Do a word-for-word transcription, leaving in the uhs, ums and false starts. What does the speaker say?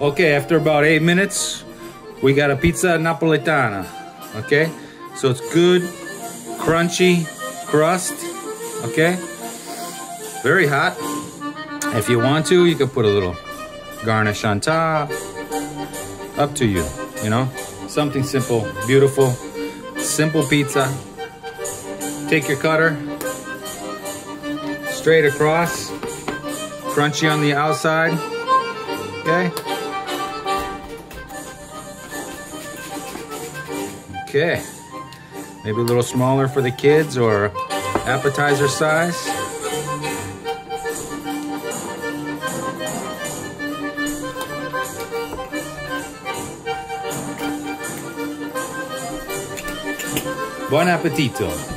Okay, after about eight minutes, we got a pizza Napoletana. Okay, so it's good, crunchy crust. Okay, very hot. If you want to, you could put a little garnish on top. Up to you, you know? Something simple, beautiful, simple pizza. Take your cutter, straight across, crunchy on the outside, okay? Okay, maybe a little smaller for the kids or appetizer size. Buon appetito!